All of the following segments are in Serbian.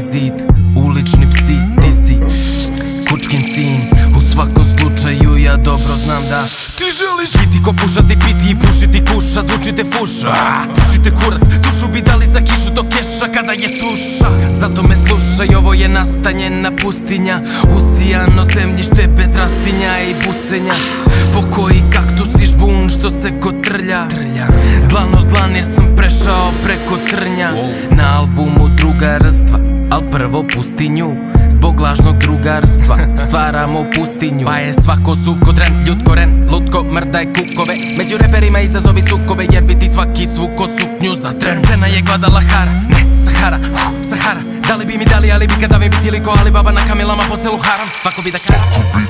zid. Ulični psi, ti si kučkin sin. U svakom slučaju ja dobro znam da ti želiš biti ko pušati, piti i pušiti kuša. Zvučite fuša, pušite kurac, dušu bi dali za kišu do keša kada je suša. Zato me slušaj, ovo je nastanjena pustinja, usijano zemljište bez rastinja i busenja. Pokoji kaktus i žbun što se kotrlja, dlan od dlan jer sam prešao preko trnja. Na albumu drugarstva, al prvo pustinju. Zbog lažnog drugarstva stvaramo pustinju. Pa je svako suvko tren, ljud koren, lutko mrdaj kukove. Među reperima izazovi sukobe, jer bi ti svaki svuko suknju za tren. Scena je Guadalajara, ne Sahara, Sahara. Da li bi mi dali, ali bi kada mi biti liko Alibaba na kamilama po selu haram. Svako bi da kara,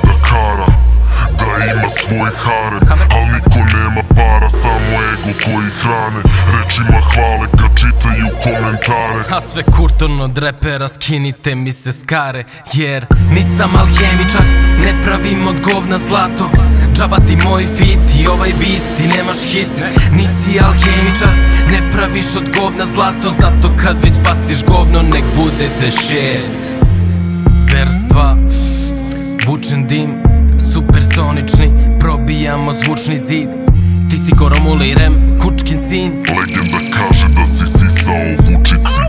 da ima svoj harem, al niko nema para, samo ego koji hrane. Rečima hvale kad čitaju komentare, a sve kurton od repera, skinite mi se skare. Jer nisam alhemičar, ne pravim od govna zlato. Džaba ti moj fit i ovaj beat, ti nemaš hit. Nisi alhemičar, ne praviš od govna zlato. Zato kad već baciš govno, nek bude the shit. Verstva, vučen dim, supersonični, probijamo zvučni zid. Ti si Koromula i Rem, kučkin sin. Legenda kaže da si sisao Vučici.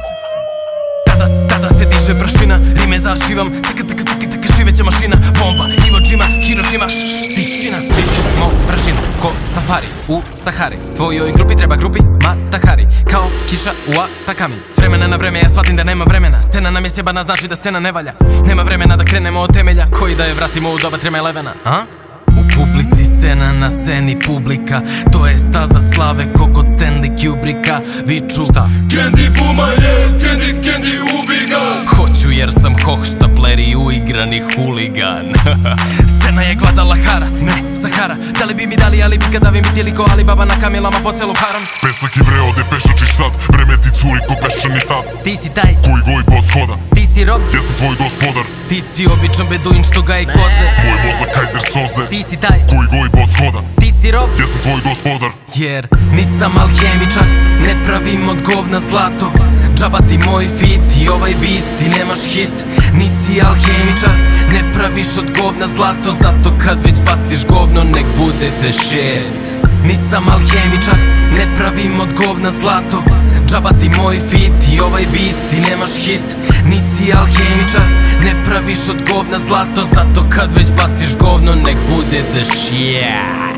Tada se diže prašina, rime zašivam. Šiveća mašina, bomba, Iwo Jima, Hiroshima, tišina. Vidimo prašinu, ko safari u Sahari. Tvojoj grupi treba grupi Matahari, kao kiša u Atakami. S vremena na vreme ja shvatim da nema vremena. Scena nam je sjebana, znači da scena ne valja. Nema vremena da krenemo od temelja, koji da je vratimo u doba 3.11. U publici scena, na sceni publika. To je staza slave ko kod Stanley Kubricka. Viču šta? Candy Puma je, Candy ubi ga. Hoću jer sam hohštapler i uigrani huligan. Scena je Guadalajara, ne Sahara. Da li bi mi dali, ali bi kada bi mi tijeli ko Alibaba na kamilama po selu haram. Pesak i vreo de pešačiš sad, vreme ti curi ko peščani sad. Ti si taj koji goji boss hoda, ti si rob, ja sam tvoj gospodar. Ti si običan beduin što gaji koze. Moj mozak kajzer soze, ti si taj koji goji boss hoda, ti si rob, ja sam tvoj gospodar. Jer nisam alhemičar, ne pravim od govna zlato. Džaba ti moj fit i ovaj beat, ti nemaš hit. Nisi alhemičar, ne praviš od govna zlato. Zato kad već baciš govno, nek bude the shit. Nisam alhemičar, ne pravim od govna zlato. Džaba ti moj fit i ovaj beat, ti nemaš hit. Nisi alhemičar, ne praviš od govna zlato. Zato kad već baciš govno, nek bude the shit.